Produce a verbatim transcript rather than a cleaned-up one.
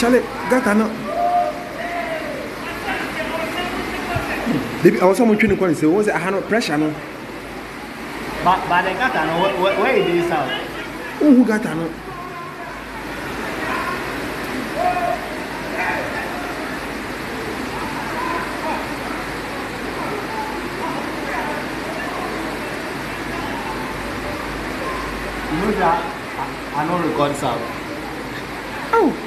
Charlie, gata no. I was someone trying to say, was it a hand pressure? No, but but the gata no, where it is out? Who gata no? You know that I, I don't record sound. Oh.